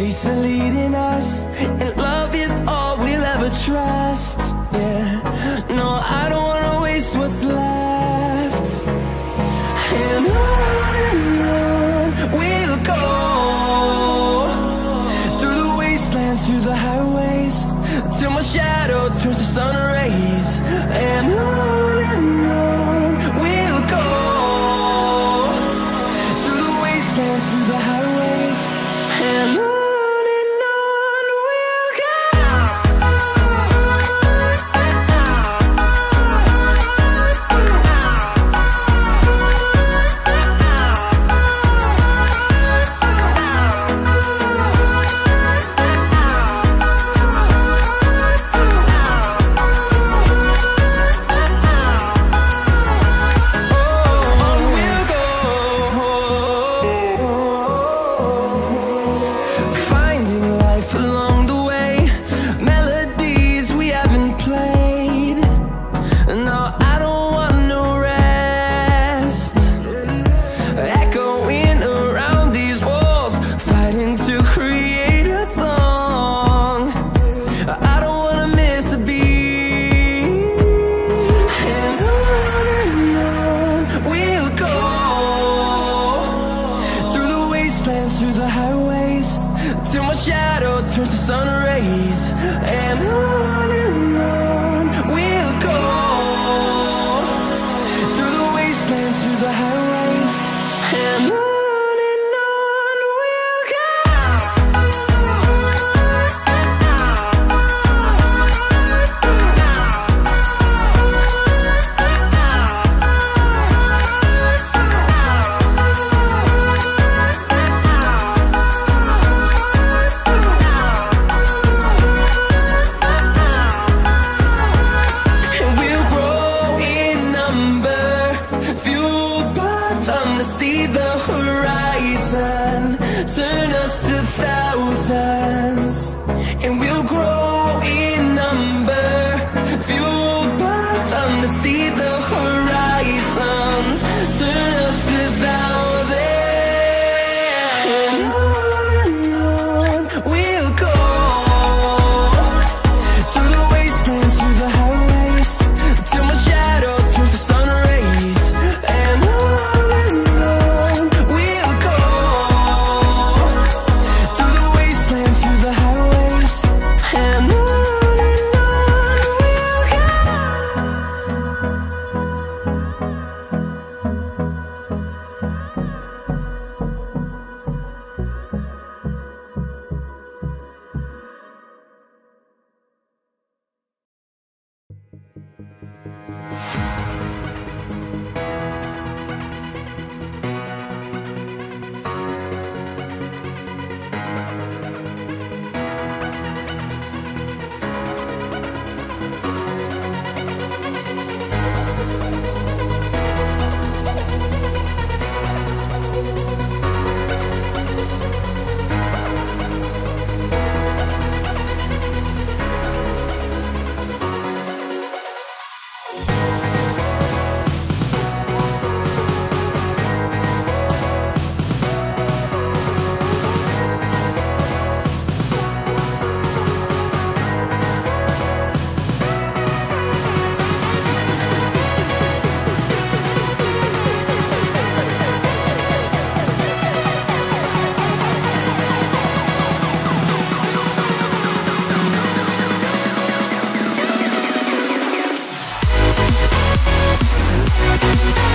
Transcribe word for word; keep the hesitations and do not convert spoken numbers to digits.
peace are leading us, and love is all we'll ever trust. Yeah, no, I don't wanna waste what's left. And on and on we'll go, through the wastelands, through the highways, till my shadow turns to sun rays. And on and on we'll go, through the wastelands, through the highways, and on. Through the highways, till my shadow turns to sun rays. And on and on we'll go, through the wastelands, through the highways, and on. See the horizon turn us to thousands, and we'll grow in number, fueled by them. To see the horizon turn us to thousands, and on and on we'll go, through the wastelands, through the highways, till my shadow turns to sun rays. And on We'll be right back.